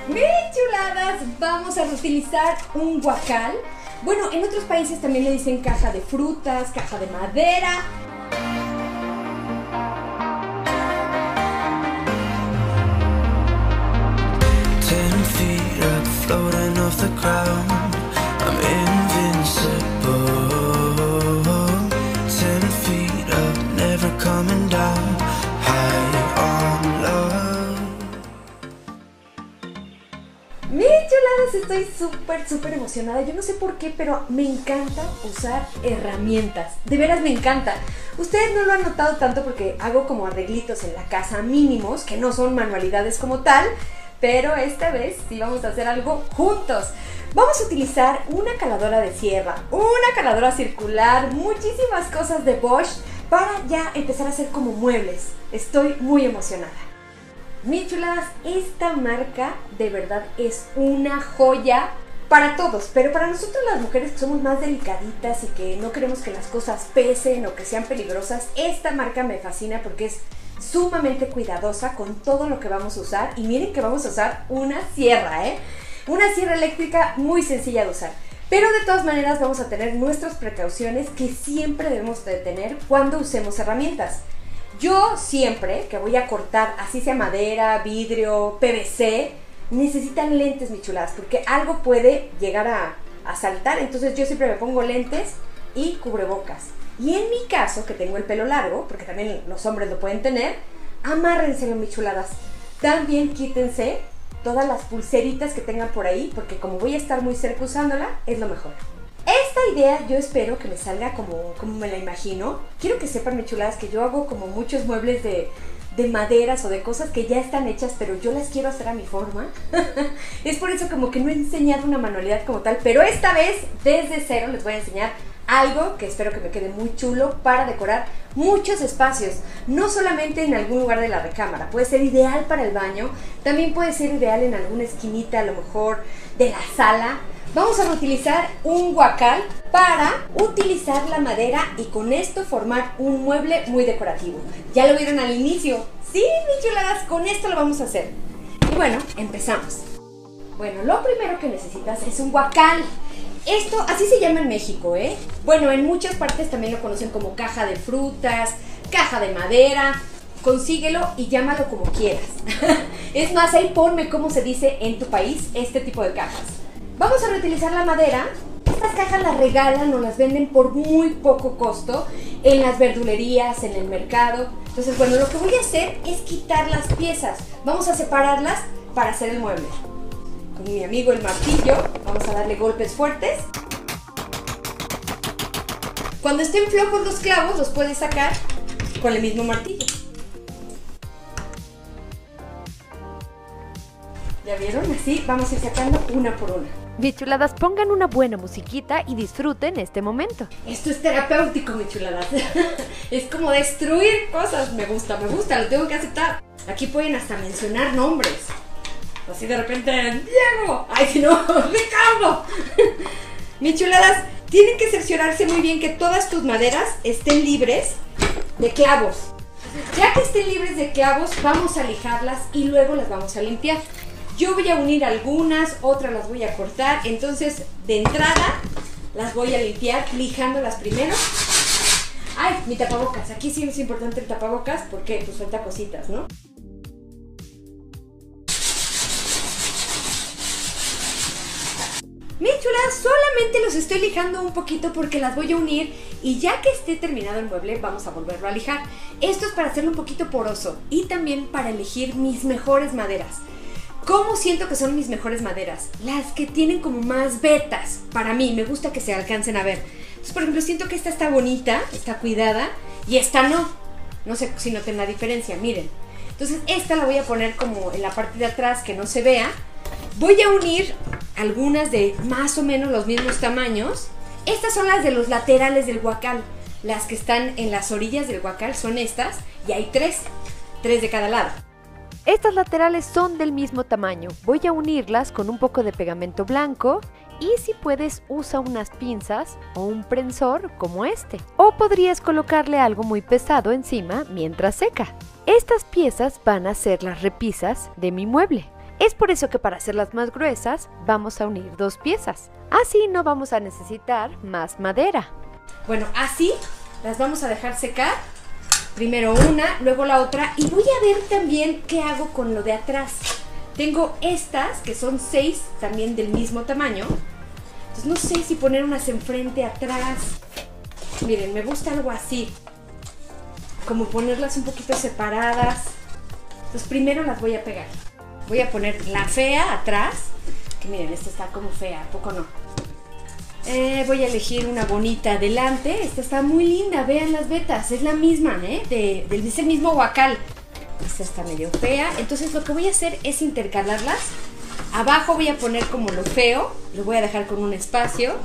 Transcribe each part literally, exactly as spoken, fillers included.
Bien chuladas, vamos a reutilizar un guacal. Bueno, en otros países también le dicen caja de frutas, caja de madera. Ten feet up, floating off the ground. I'm invincible. Ten feet up, never coming down. High on love. Mis chuladas, estoy súper, súper emocionada. Yo no sé por qué, pero me encanta usar herramientas. De veras me encanta. Ustedes no lo han notado tanto porque hago como arreglitos en la casa mínimos, que no son manualidades como tal, pero esta vez sí vamos a hacer algo juntos. Vamos a utilizar una caladora de sierra, una caladora circular, muchísimas cosas de Bosch para ya empezar a hacer como muebles. Estoy muy emocionada. Mis chuladas, esta marca de verdad es una joya para todos, pero para nosotros las mujeres que somos más delicaditas y que no queremos que las cosas pesen o que sean peligrosas, esta marca me fascina porque es sumamente cuidadosa con todo lo que vamos a usar. Y miren que vamos a usar una sierra, ¿eh? Una sierra eléctrica muy sencilla de usar. Pero de todas maneras vamos a tener nuestras precauciones que siempre debemos de tener cuando usemos herramientas. Yo siempre que voy a cortar, así sea madera, vidrio, P V C, necesitan lentes, mis chuladas, porque algo puede llegar a, a saltar. Entonces yo siempre me pongo lentes y cubrebocas. Y en mi caso, que tengo el pelo largo, porque también los hombres lo pueden tener, amárrenselo, mis chuladas. También quítense todas las pulseritas que tengan por ahí, porque como voy a estar muy cerca usándola, es lo mejor. Esta idea yo espero que me salga como, como me la imagino. Quiero que sepan, mis chuladas, que yo hago como muchos muebles de, de maderas o de cosas que ya están hechas, pero yo las quiero hacer a mi forma. Es por eso como que no he enseñado una manualidad como tal, pero esta vez desde cero les voy a enseñar algo que espero que me quede muy chulo para decorar muchos espacios, no solamente en algún lugar de la recámara. Puede ser ideal para el baño, también puede ser ideal en alguna esquinita, a lo mejor de la sala. Vamos a reutilizar un guacal para utilizar la madera y con esto formar un mueble muy decorativo. Ya lo vieron al inicio. Sí, mis chuladas, con esto lo vamos a hacer. Y bueno, empezamos. Bueno, lo primero que necesitas es un guacal. Esto, así se llama en México, ¿eh? Bueno, en muchas partes también lo conocen como caja de frutas, caja de madera. Consíguelo y llámalo como quieras. Es más, ahí ponme cómo se dice en tu país este tipo de cajas. Vamos a reutilizar la madera. Estas cajas las regalan o las venden por muy poco costo en las verdulerías, en el mercado. Entonces, bueno, lo que voy a hacer es quitar las piezas. Vamos a separarlas para hacer el mueble. Con mi amigo el martillo, vamos a darle golpes fuertes. Cuando estén flojos los clavos, los puedes sacar con el mismo martillo. ¿Ya vieron? Así vamos a ir sacando una por una. Mis chuladas, pongan una buena musiquita y disfruten este momento. Esto es terapéutico, mis chuladas. Es como destruir cosas. Me gusta, me gusta, lo tengo que aceptar. Aquí pueden hasta mencionar nombres. Así de repente, Diego. Ay, si no, Ricardo. Mis chuladas, tienen que cerciorarse muy bien que todas tus maderas estén libres de clavos. Ya que estén libres de clavos, vamos a lijarlas y luego las vamos a limpiar. Yo voy a unir algunas, otras las voy a cortar. Entonces, de entrada, las voy a limpiar lijándolas primero. Ay, mi tapabocas. Aquí sí es importante el tapabocas porque pues suelta cositas, ¿no? Mis chuladas, solamente los estoy lijando un poquito porque las voy a unir y ya que esté terminado el mueble vamos a volverlo a lijar. Esto es para hacerlo un poquito poroso y también para elegir mis mejores maderas. ¿Cómo siento que son mis mejores maderas? Las que tienen como más vetas. Para mí, me gusta que se alcancen a ver. Entonces, por ejemplo, siento que esta está bonita, está cuidada y esta no. No sé si noten la diferencia, miren. Entonces, esta la voy a poner como en la parte de atrás que no se vea. Voy a unir algunas de más o menos los mismos tamaños. Estas son las de los laterales del guacal. Las que están en las orillas del guacal son estas y hay tres, tres de cada lado. Estas laterales son del mismo tamaño. Voy a unirlas con un poco de pegamento blanco y si puedes usa unas pinzas o un prensor como este. O podrías colocarle algo muy pesado encima mientras seca. Estas piezas van a ser las repisas de mi mueble. Es por eso que para hacerlas más gruesas vamos a unir dos piezas. Así no vamos a necesitar más madera. Bueno, así las vamos a dejar secar. Primero una, luego la otra. Y voy a ver también qué hago con lo de atrás. Tengo estas que son seis también del mismo tamaño. Entonces no sé si poner unas enfrente, atrás. Miren, me gusta algo así. Como ponerlas un poquito separadas. Entonces primero las voy a pegar. Voy a poner la fea atrás. Que miren, esta está como fea, ¿a poco no? Eh, voy a elegir una bonita adelante. Esta está muy linda, vean las vetas. Es la misma, ¿eh? De, del es el mismo guacal. Esta está medio fea. Entonces lo que voy a hacer es intercalarlas. Abajo voy a poner como lo feo. Lo voy a dejar con un espacio.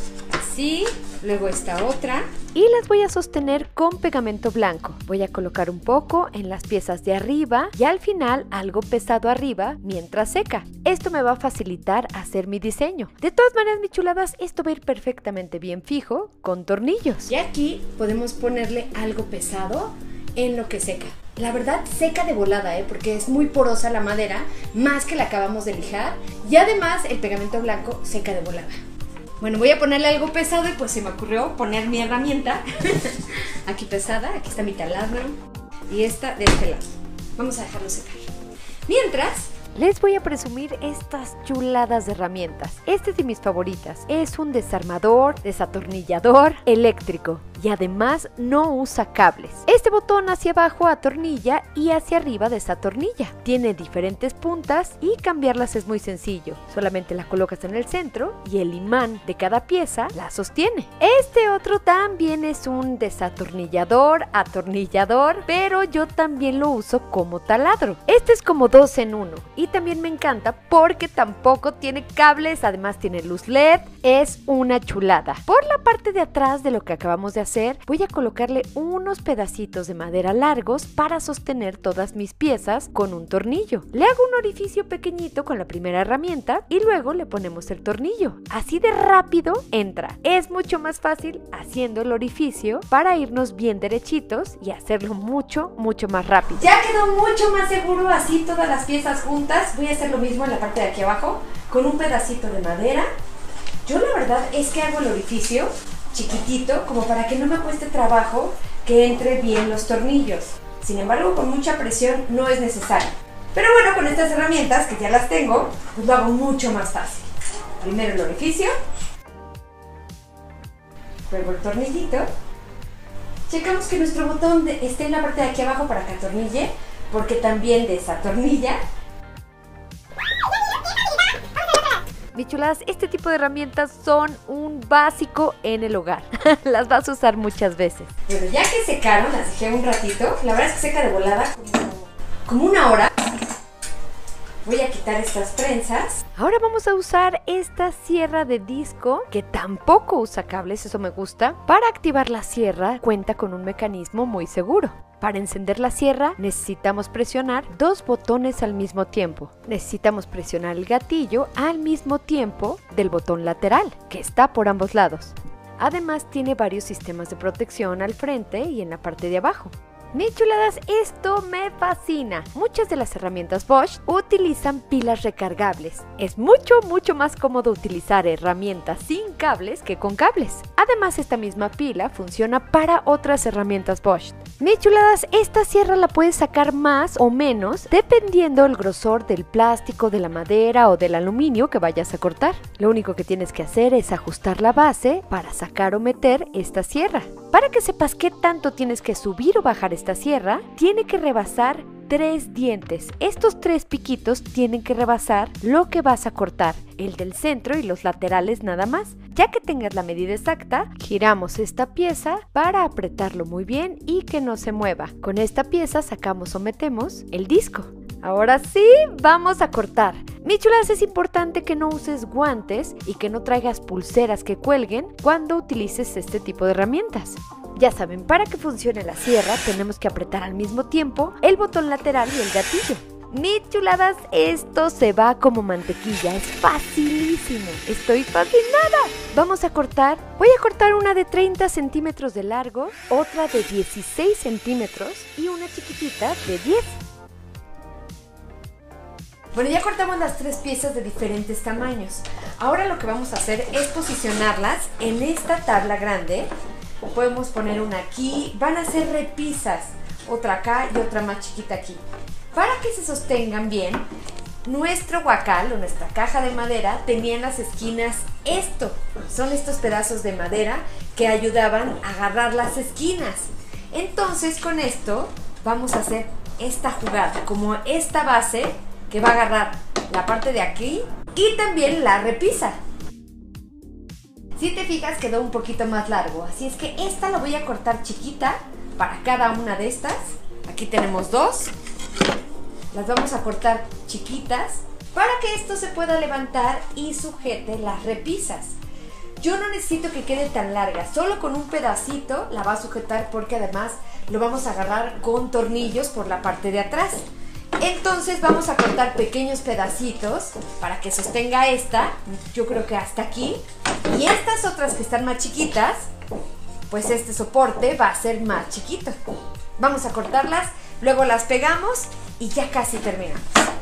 Así. Luego esta otra. Y las voy a sostener con pegamento blanco. Voy a colocar un poco en las piezas de arriba y al final algo pesado arriba mientras seca. Esto me va a facilitar hacer mi diseño. De todas maneras, mis chuladas, esto va a ir perfectamente bien fijo con tornillos. Y aquí podemos ponerle algo pesado en lo que seca. La verdad seca de volada, ¿eh? Porque es muy porosa la madera, más que la acabamos de lijar. Y además el pegamento blanco seca de volada. Bueno, voy a ponerle algo pesado y pues se me ocurrió poner mi herramienta. Aquí pesada, aquí está mi taladro. Y esta de este lado. Vamos a dejarlo secar. Mientras, les voy a presumir estas chuladas de herramientas. Este es de mis favoritas. Es un desarmador, desatornillador eléctrico. Y además no usa cables. Este botón hacia abajo atornilla y hacia arriba desatornilla. Tiene diferentes puntas y cambiarlas es muy sencillo. Solamente la colocas en el centro y el imán de cada pieza la sostiene. Este otro también es un desatornillador, atornillador, pero yo también lo uso como taladro. Este es como dos en uno y también me encanta porque tampoco tiene cables, además tiene luz L E D. Es una chulada. Por la parte de atrás de lo que acabamos de hacer, voy a colocarle unos pedacitos de madera largos para sostener todas mis piezas con un tornillo. Le hago un orificio pequeñito con la primera herramienta y luego le ponemos el tornillo. Así de rápido entra. Es mucho más fácil haciendo el orificio para irnos bien derechitos y hacerlo mucho, mucho más rápido. Ya quedó mucho más seguro así todas las piezas juntas. Voy a hacer lo mismo en la parte de aquí abajo con un pedacito de madera. Yo la verdad es que hago el orificio chiquitito, como para que no me cueste trabajo que entre bien los tornillos. Sin embargo, con mucha presión no es necesario. Pero bueno, con estas herramientas, que ya las tengo, pues lo hago mucho más fácil. Primero el orificio, luego el tornillito. Checamos que nuestro botón de, esté en la parte de aquí abajo para que atornille, porque también desatornilla. Mis chuladas, este tipo de herramientas son un básico en el hogar. Las vas a usar muchas veces. Bueno, ya que secaron, las dejé un ratito. La verdad es que seca de volada, como, como una hora. Voy a quitar estas prensas. Ahora vamos a usar esta sierra de disco, que tampoco usa cables, eso me gusta. Para activar la sierra, cuenta con un mecanismo muy seguro. Para encender la sierra necesitamos presionar dos botones al mismo tiempo. Necesitamos presionar el gatillo al mismo tiempo del botón lateral, que está por ambos lados. Además tiene varios sistemas de protección al frente y en la parte de abajo. Mis chuladas, esto me fascina. Muchas de las herramientas Bosch utilizan pilas recargables. Es mucho, mucho más cómodo utilizar herramientas sin cables que con cables. Además, esta misma pila funciona para otras herramientas Bosch. Mis chuladas, esta sierra la puedes sacar más o menos dependiendo el grosor del plástico, de la madera o del aluminio que vayas a cortar. Lo único que tienes que hacer es ajustar la base para sacar o meter esta sierra. Para que sepas qué tanto tienes que subir o bajar esta sierra, tiene que rebasar tres dientes. Estos tres piquitos tienen que rebasar lo que vas a cortar, el del centro y los laterales nada más. Ya que tengas la medida exacta, giramos esta pieza para apretarlo muy bien y que no se mueva. Con esta pieza sacamos o metemos el disco. Ahora sí, vamos a cortar. Mis chulas, es importante que no uses guantes y que no traigas pulseras que cuelguen cuando utilices este tipo de herramientas. Ya saben, para que funcione la sierra tenemos que apretar al mismo tiempo el botón lateral y el gatillo. Mis chuladas, esto se va como mantequilla, es facilísimo, estoy fascinada. Vamos a cortar, voy a cortar una de treinta centímetros de largo, otra de dieciséis centímetros y una chiquitita de diez. Bueno, ya cortamos las tres piezas de diferentes tamaños. Ahora lo que vamos a hacer es posicionarlas en esta tabla grande. Podemos poner una aquí, van a ser repisas, otra acá y otra más chiquita aquí. Para que se sostengan bien, nuestro guacal o nuestra caja de madera tenía en las esquinas esto. Son estos pedazos de madera que ayudaban a agarrar las esquinas. Entonces con esto vamos a hacer esta jugada, como esta base que va a agarrar la parte de aquí y también la repisa. Si te fijas quedó un poquito más largo, así es que esta la voy a cortar chiquita para cada una de estas. Aquí tenemos dos, las vamos a cortar chiquitas para que esto se pueda levantar y sujete las repisas. Yo no necesito que quede tan larga, solo con un pedacito la va a sujetar porque además lo vamos a agarrar con tornillos por la parte de atrás. Entonces vamos a cortar pequeños pedacitos para que sostenga esta, yo creo que hasta aquí. Y estas otras que están más chiquitas, pues este soporte va a ser más chiquito. Vamos a cortarlas, luego las pegamos y ya casi terminamos.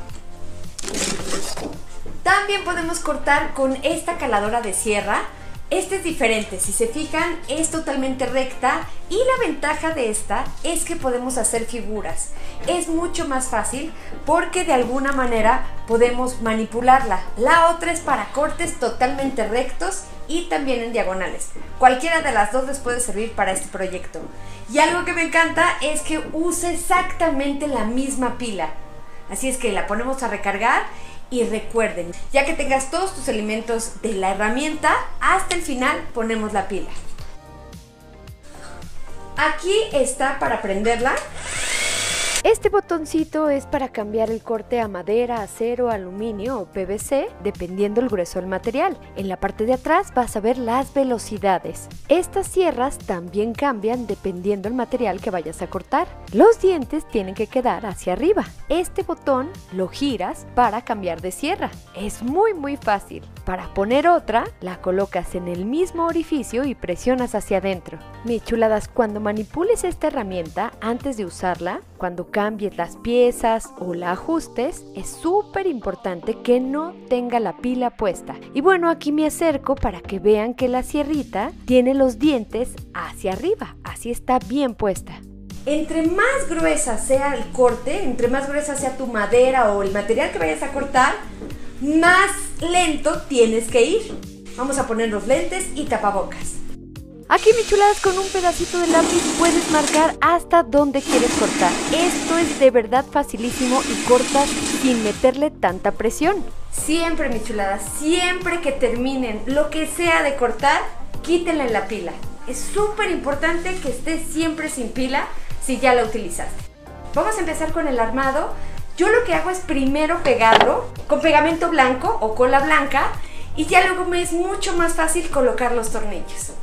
También podemos cortar con esta caladora de sierra. Esta es diferente, si se fijan es totalmente recta y la ventaja de esta es que podemos hacer figuras. Es mucho más fácil porque de alguna manera podemos manipularla. La otra es para cortes totalmente rectos y también en diagonales. Cualquiera de las dos les puede servir para este proyecto. Y algo que me encanta es que use exactamente la misma pila. Así es que la ponemos a recargar. Y recuerden, ya que tengas todos tus elementos de la herramienta, hasta el final ponemos la pila. Aquí está para prenderla. Este botoncito es para cambiar el corte a madera, acero, aluminio o P V C, dependiendo el grueso del material. En la parte de atrás vas a ver las velocidades. Estas sierras también cambian dependiendo el material que vayas a cortar. Los dientes tienen que quedar hacia arriba. Este botón lo giras para cambiar de sierra. Es muy muy fácil. Para poner otra, la colocas en el mismo orificio y presionas hacia adentro. Mis chuladas, cuando manipules esta herramienta, antes de usarla, cuando cambies las piezas o la ajustes, es súper importante que no tenga la pila puesta. Y bueno, aquí me acerco para que vean que la sierrita tiene los dientes hacia arriba, así está bien puesta. Entre más gruesa sea el corte, entre más gruesa sea tu madera o el material que vayas a cortar, más lento tienes que ir. Vamos a poner los lentes y tapabocas. Aquí, mis chuladas, con un pedacito de lápiz puedes marcar hasta dónde quieres cortar. Esto es de verdad facilísimo y cortas sin meterle tanta presión. Siempre, mis chuladas, siempre que terminen lo que sea de cortar, quítenle la pila. Es súper importante que esté siempre sin pila si ya la utilizaste. Vamos a empezar con el armado. Yo lo que hago es primero pegarlo con pegamento blanco o cola blanca y ya luego me es mucho más fácil colocar los tornillos.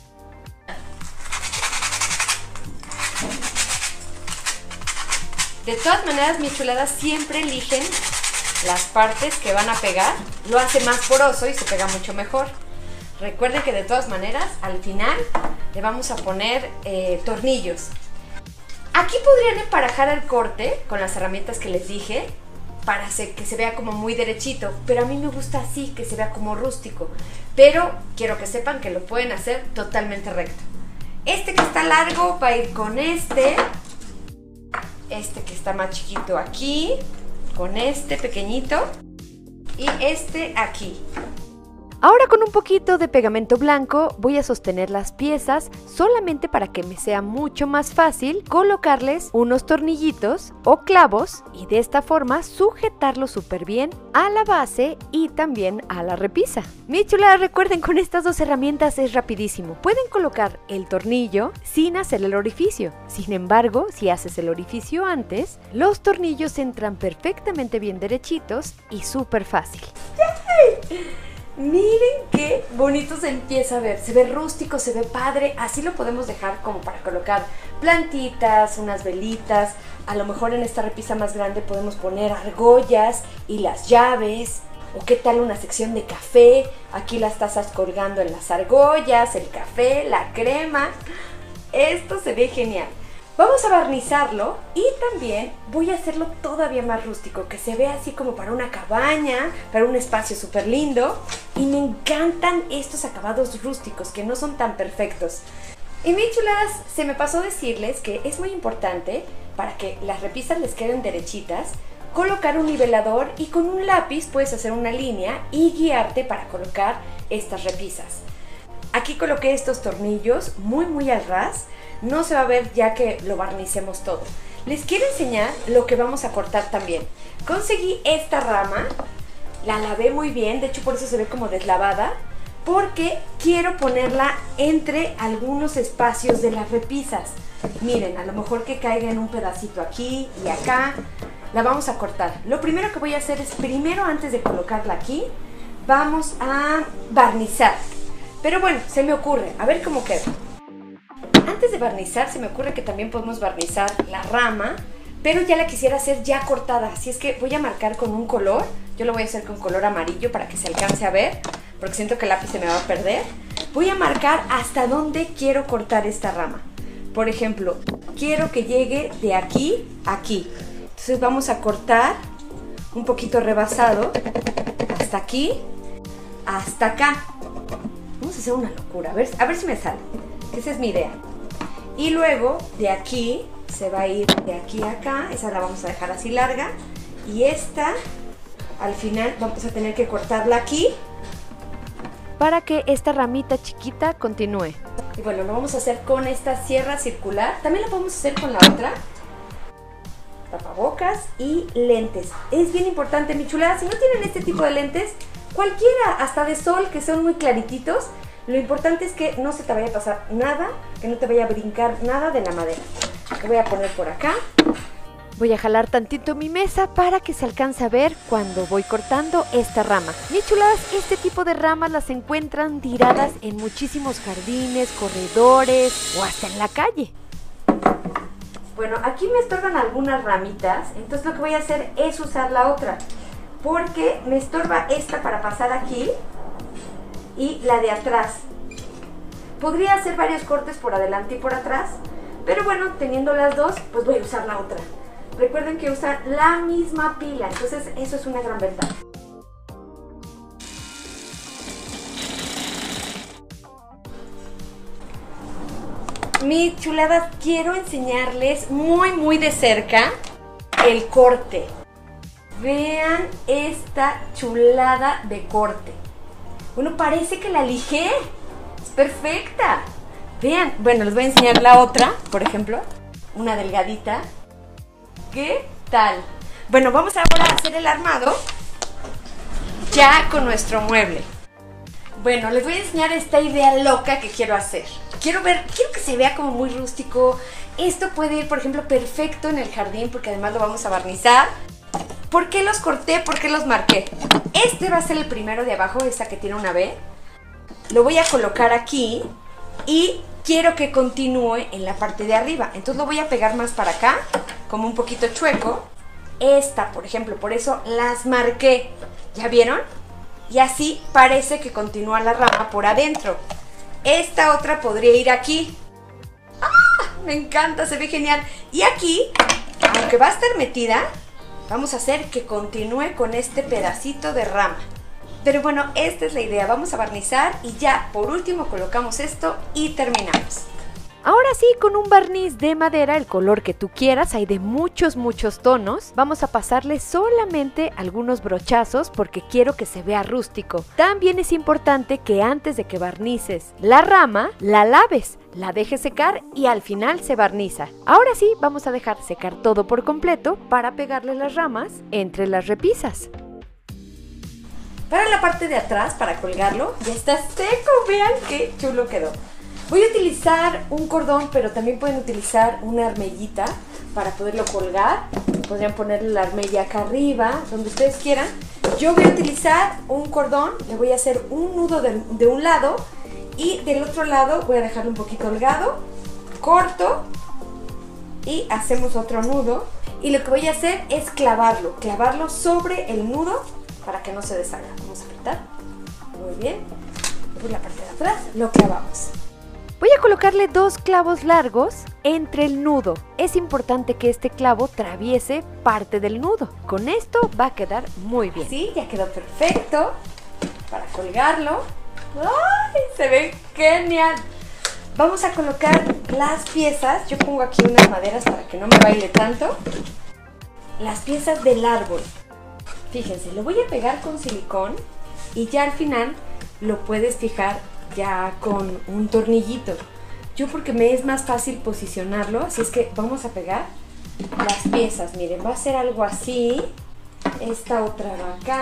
De todas maneras, mis chuladas, siempre eligen las partes que van a pegar. Lo hace más poroso y se pega mucho mejor. Recuerden que de todas maneras, al final le vamos a poner eh, tornillos. Aquí podrían emparejar el corte con las herramientas que les dije para que se vea como muy derechito, pero a mí me gusta así, que se vea como rústico. Pero quiero que sepan que lo pueden hacer totalmente recto. Este que está largo va a ir con este. Este que está más chiquito aquí, con este pequeñito y este aquí. Ahora con un poquito de pegamento blanco voy a sostener las piezas solamente para que me sea mucho más fácil colocarles unos tornillitos o clavos y de esta forma sujetarlos súper bien a la base y también a la repisa. Mi chula, recuerden, con estas dos herramientas es rapidísimo. Pueden colocar el tornillo sin hacer el orificio. Sin embargo, si haces el orificio antes, los tornillos entran perfectamente bien derechitos y súper fácil. ¡Yay! Miren qué bonito se empieza a ver, se ve rústico, se ve padre. Así lo podemos dejar como para colocar plantitas, unas velitas. A lo mejor en esta repisa más grande podemos poner argollas y las llaves. O qué tal una sección de café, aquí las tazas colgando en las argollas, el café, la crema. Esto se ve genial. Vamos a barnizarlo y también voy a hacerlo todavía más rústico, que se vea así como para una cabaña, para un espacio súper lindo. Y me encantan estos acabados rústicos que no son tan perfectos. Y mis chuladas, se me pasó decirles que es muy importante, para que las repisas les queden derechitas, colocar un nivelador y con un lápiz puedes hacer una línea y guiarte para colocar estas repisas. Aquí coloqué estos tornillos muy muy al ras, no se va a ver ya que lo barnicemos todo. Les quiero enseñar lo que vamos a cortar también. Conseguí esta rama, la lavé muy bien, de hecho por eso se ve como deslavada, porque quiero ponerla entre algunos espacios de las repisas. Miren, a lo mejor que caiga en un pedacito aquí y acá. La vamos a cortar. Lo primero que voy a hacer es, primero antes de colocarla aquí, vamos a barnizar. Pero bueno, se me ocurre, a ver cómo queda. Antes de barnizar, se me ocurre que también podemos barnizar la rama, pero ya la quisiera hacer ya cortada, así es que voy a marcar con un color. Yo lo voy a hacer con color amarillo para que se alcance a ver, porque siento que el lápiz se me va a perder. Voy a marcar hasta dónde quiero cortar esta rama. Por ejemplo, quiero que llegue de aquí a aquí. Entonces vamos a cortar un poquito rebasado, hasta aquí, hasta acá. Vamos a hacer una locura, a ver, a ver si me sale. Esa es mi idea. Y luego de aquí se va a ir de aquí a acá, esa la vamos a dejar así larga. Y esta, al final vamos a tener que cortarla aquí, para que esta ramita chiquita continúe. y bueno, lo vamos a hacer con esta sierra circular. También lo podemos hacer con la otra. Tapabocas y lentes. Es bien importante, mi chulada, si no tienen este tipo de lentes, cualquiera, hasta de sol, que son muy clarititos, lo importante es que no se te vaya a pasar nada, que no te vaya a brincar nada de la madera. Lo voy a poner por acá. Voy a jalar tantito mi mesa para que se alcance a ver cuando voy cortando esta rama. Mis chuladas, este tipo de ramas las encuentran tiradas en muchísimos jardines, corredores o hasta en la calle. Bueno, aquí me estorban algunas ramitas, entonces lo que voy a hacer es usar la otra, porque me estorba esta para pasar aquí y la de atrás. Podría hacer varios cortes por adelante y por atrás, pero bueno, teniendo las dos, pues voy a usar la otra. Recuerden que usan la misma pila, entonces eso es una gran ventaja. Mis chuladas, quiero enseñarles muy muy de cerca el corte. Vean esta chulada de corte. Bueno, parece que la lijé. Es perfecta. Vean, bueno, les voy a enseñar la otra, por ejemplo. Una delgadita. ¿Qué tal? Bueno, vamos ahora a hacer el armado ya con nuestro mueble. Bueno, les voy a enseñar esta idea loca que quiero hacer. Quiero ver, quiero que se vea como muy rústico. Esto puede ir, por ejemplo, perfecto en el jardín porque además lo vamos a barnizar. ¿Por qué los corté? ¿Por qué los marqué? Este va a ser el primero de abajo, esta que tiene una B. Lo voy a colocar aquí y quiero que continúe en la parte de arriba. Entonces lo voy a pegar más para acá, como un poquito chueco. Esta, por ejemplo, por eso las marqué. ¿Ya vieron? Y así parece que continúa la rama por adentro. Esta otra podría ir aquí. ¡Ah! Me encanta, se ve genial. Y aquí, aunque va a estar metida, vamos a hacer que continúe con este pedacito de rama. Pero bueno, esta es la idea. Vamos a barnizar y ya por último colocamos esto y terminamos. Ahora sí, con un barniz de madera, el color que tú quieras, hay de muchos, muchos tonos. Vamos a pasarle solamente algunos brochazos porque quiero que se vea rústico. También es importante que antes de que barnices la rama, la laves, la dejes secar y al final se barniza. Ahora sí, vamos a dejar secar todo por completo para pegarle las ramas entre las repisas. Para la parte de atrás, para colgarlo, ya está seco. Vean qué chulo quedó. Voy a utilizar un cordón, pero también pueden utilizar una armellita para poderlo colgar. Podrían ponerle la armella acá arriba, donde ustedes quieran. Yo voy a utilizar un cordón, le voy a hacer un nudo de, de un lado y del otro lado voy a dejarlo un poquito holgado, corto y hacemos otro nudo. Y lo que voy a hacer es clavarlo, clavarlo sobre el nudo para que no se deshaga. Vamos a apretar. Muy bien. Por la parte de atrás lo clavamos. Voy a colocarle dos clavos largos entre el nudo. Es importante que este clavo atraviese parte del nudo. Con esto va a quedar muy bien. Sí, ya quedó perfecto para colgarlo. ¡Ay! Se ve genial. Vamos a colocar las piezas. Yo pongo aquí unas maderas para que no me baile tanto. Las piezas del árbol. Fíjense, lo voy a pegar con silicón y ya al final lo puedes fijar ya con un tornillito. Yo porque me es más fácil posicionarlo, así es que vamos a pegar las piezas. Miren, va a ser algo así. Esta otra va acá.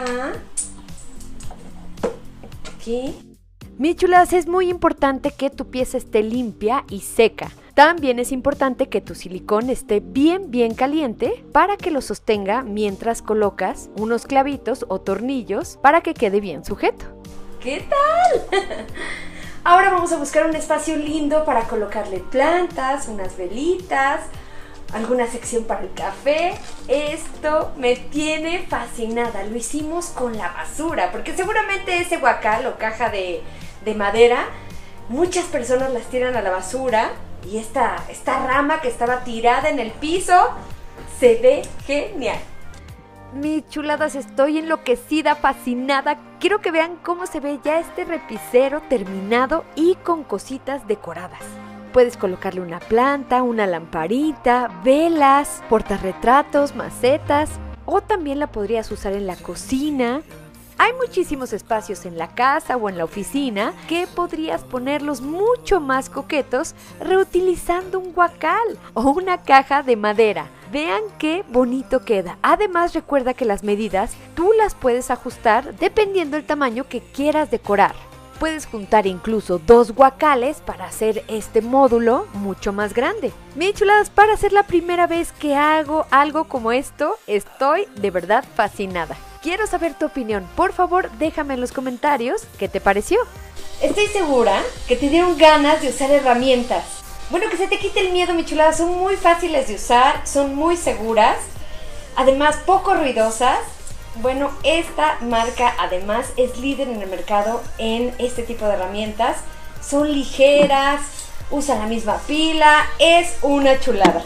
Aquí. Mis chulas, es muy importante que tu pieza esté limpia y seca. También es importante que tu silicón esté bien bien caliente para que lo sostenga mientras colocas unos clavitos o tornillos para que quede bien sujeto. ¿Qué tal? Ahora vamos a buscar un espacio lindo para colocarle plantas, unas velitas, alguna sección para el café. Esto me tiene fascinada. Lo hicimos con la basura, porque seguramente ese guacal o caja de, de madera, muchas personas las tiran a la basura. Y esta, esta rama que estaba tirada en el piso se ve genial. Mis chuladas, estoy enloquecida, fascinada. Quiero que vean cómo se ve ya este repisero terminado y con cositas decoradas. Puedes colocarle una planta, una lamparita, velas, portarretratos, macetas, o también la podrías usar en la cocina. Hay muchísimos espacios en la casa o en la oficina que podrías ponerlos mucho más coquetos reutilizando un guacal o una caja de madera. Vean qué bonito queda. Además, recuerda que las medidas tú las puedes ajustar dependiendo del tamaño que quieras decorar. Puedes juntar incluso dos guacales para hacer este módulo mucho más grande. Mis chuladas, para ser la primera vez que hago algo como esto, estoy de verdad fascinada. Quiero saber tu opinión. Por favor, déjame en los comentarios qué te pareció. Estoy segura que te dieron ganas de usar herramientas. Bueno, que se te quite el miedo, mi chulada. Son muy fáciles de usar, son muy seguras, además poco ruidosas. Bueno, esta marca además es líder en el mercado en este tipo de herramientas. Son ligeras, usan la misma pila, es una chulada.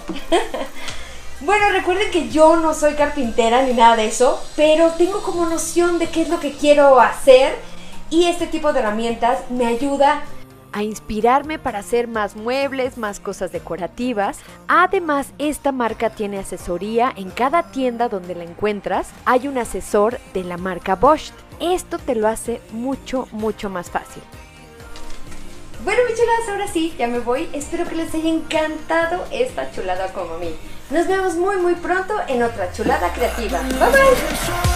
Bueno, recuerden que yo no soy carpintera ni nada de eso, pero tengo como noción de qué es lo que quiero hacer y este tipo de herramientas me ayuda a inspirarme para hacer más muebles, más cosas decorativas. Además, esta marca tiene asesoría en cada tienda donde la encuentras. Hay un asesor de la marca Bosch. Esto te lo hace mucho, mucho más fácil. Bueno, mis chuladas, ahora sí, ya me voy. Espero que les haya encantado esta chulada como a mí. Nos vemos muy, muy pronto en otra chulada creativa. Bye, bye.